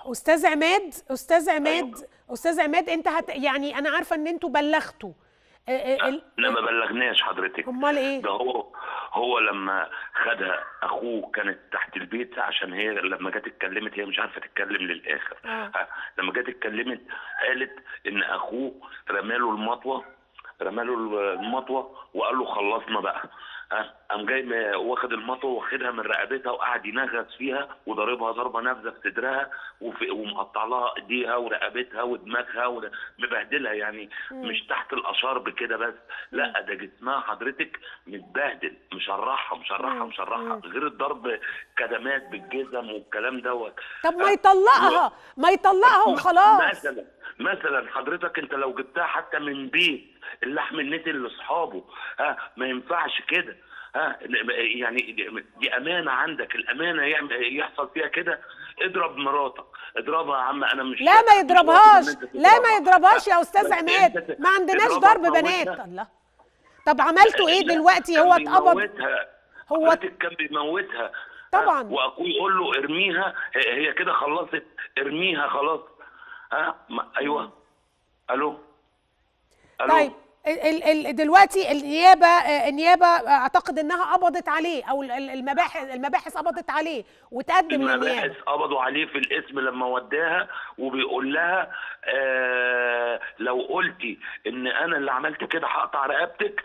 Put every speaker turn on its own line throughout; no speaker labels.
استاذ عماد انت يعني انا عارفه ان انتوا بلغتوا.
لا ما بلغناش حضرتك.
امال ايه؟
ده هو لما خدها اخوه كانت تحت البيت، عشان هي لما جت اتكلمت هي مش عارفه تتكلم للاخر. لما جت اتكلمت قالت ان اخوه رماله المطوه وقال له خلصنا بقى. قام جاي واخد المطوه واخدها من رقبتها وقعد ينغص فيها وضاربها ضربه نافذه في صدرها ومقطع لها ايديها ورقبتها ودماغها مبهدلها يعني. مش تحت الاشارب كده بس، لا ده جسمها حضرتك متبهدل، مشرحها غير الضرب كدمات بالجزم والكلام دوت.
طب ما يطلقها وخلاص.
مثلا حضرتك انت لو جبتها حتى من بيت اللحم النتن لاصحابه ما ينفعش كده. يعني دي امانه عندك، الامانه يحصل فيها كده. اضرب مراتك، اضربها يا عم. انا مش
لا ما يضربهاش يا استاذ عماد، ما عندناش ضرب بنات. الله، طب عملتوا ايه دلوقتي؟ هو اتقبض،
هو كان بيموتها
طبعا.
واخوه يقول له ارميها، هي كده خلصت، ارميها خلاص. ايوه. الو.
طيب دلوقتي النيابه اعتقد انها قبضت عليه، او المباحث قبضت عليه وتقدم للنيابه.
المباحث قبضوا عليه في الاسم لما وداها، وبيقول لها لو قلتي ان انا اللي عملت كده هقطع رقبتك.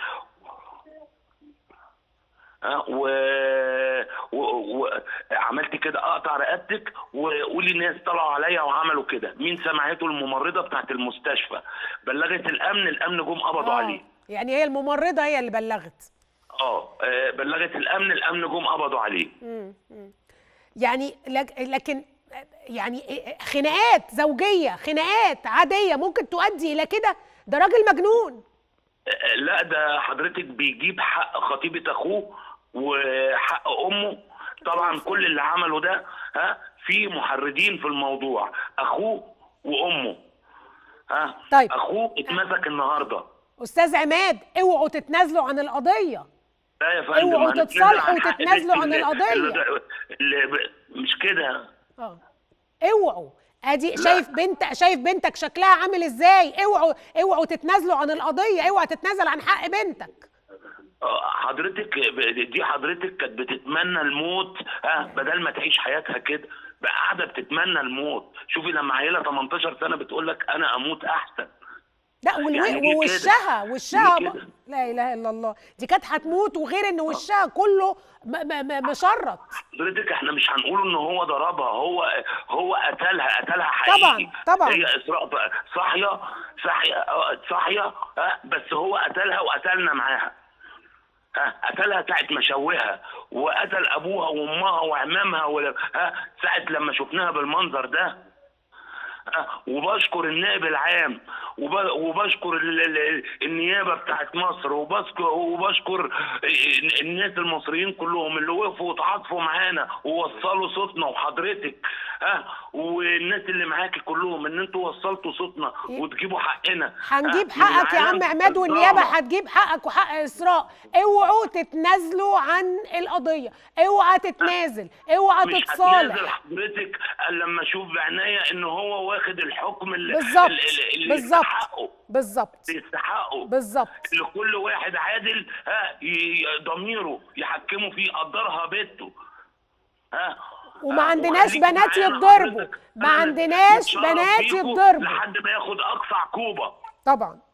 وعملت كده اقطع رقبتك، وقولي ناس طلعوا عليا وعملوا كده. مين سمعته؟ الممرضه بتاعت المستشفى بلغت الامن جم قبضوا عليه.
يعني هي الممرضه هي اللي بلغت؟
بلغت الامن جم قبضوا عليه.
يعني لكن يعني خناقات زوجيه، خناقات عاديه ممكن تؤدي الى كده؟ ده راجل مجنون.
لا ده حضرتك بيجيب حق خطيبه اخوه وحق امه. طبعا كل اللي عمله ده في محردين في الموضوع، اخوه وامه.
طيب
اخوه اتمسك النهارده.
استاذ عماد اوعوا تتنازلوا عن القضيه.
لا يا فندم،
اوعوا تتصالحوا وتتنازلوا عن القضيه.
مش كده.
اوعوا. ادي شايف بنتك شكلها عامل ازاي. اوعوا تتنازلوا عن القضيه، اوعى تتنازل عن حق بنتك.
حضرتك كانت بتتمنى الموت بدل ما تعيش حياتها كده، بقى قاعده بتتمنى الموت. شوفي لما عيله 18 سنه بتقول لك انا اموت احسن.
لا يعني وشها لا اله الا الله، دي كانت هتموت، وغير ان وشها كله مشرط.
حضرتك احنا مش هنقول ان هو ضربها، هو قتلها حقيقي.
طبعا
هي اسراء صاحيه بس هو قتلها وقتلنا معاها. قتلها ساعة ما شوهها، وقتل ابوها وامها وعمامها ساعة لما شفناها بالمنظر ده. وبشكر النائب العام وبشكر النيابه بتاعت مصر، وبشكر الناس المصريين كلهم اللي وقفوا وتعاطفوا معانا ووصلوا صوتنا، وحضرتك والناس اللي معاكي كلهم ان انتوا وصلتوا صوتنا وتجيبوا حقنا.
هنجيب حقك يا عم عماد، والنيابه هتجيب حقك وحق اسراء. اوعوا تتنازلوا عن القضيه، اوعى تتنازل، اوعى تتصالح.
مش هتنازل حضرتك الا لما اشوف بعناية ان هو واخد الحكم اللي يستحقه اللي كل واحد عادل ضميره يحكمه فيه. قدرها بنته.
وما عندناش بنات يتضربوا، ما عندناش بنات يتضربوا
لحد ما ياخد اقصى عقوبه.
طبعا.